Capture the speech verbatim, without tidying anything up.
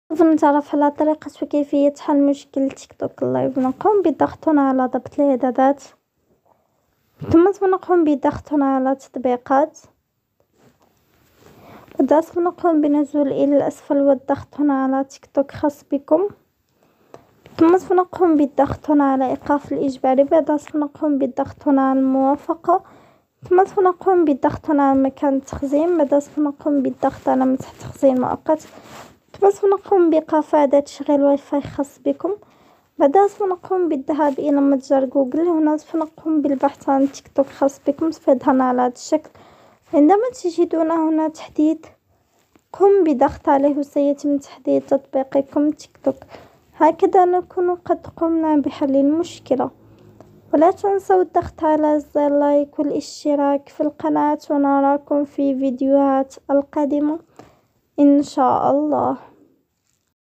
لازم نتعرف على طريقة وكيفية حل مشكل تيك توك اللايف. نقوم بضغط على ضبط الإعدادات، ثم نقوم بضغط على تطبيقات، بعد نقوم بنزول إلى الأسفل والضغط على تيك توك خاص بكم، ثم نقوم بالضغط على إيقاف الإجباري، بعد نقوم بالضغط على الموافقة، ثم نقوم بالضغط على مكان التخزين، بعد نقوم بالضغط على مسح تخزين مؤقت، ثم نقوم بإيقاف أداة تشغيل واي فاي خاص بكم، بعد نقوم بالذهاب إلى متجر جوجل. هنا نقوم بالبحث عن تيك توك خاص بكم سيظهر على هذا الشكل. عندما تجدون هنا تحديث قم بضغط عليه وسيتم تحديث تطبيقكم تيك توك. هكذا نكون قد قمنا بحل المشكلة، ولا تنسوا الضغط على زر لايك والاشتراك في القناة، ونراكم في فيديوهات القادمة إن شاء الله.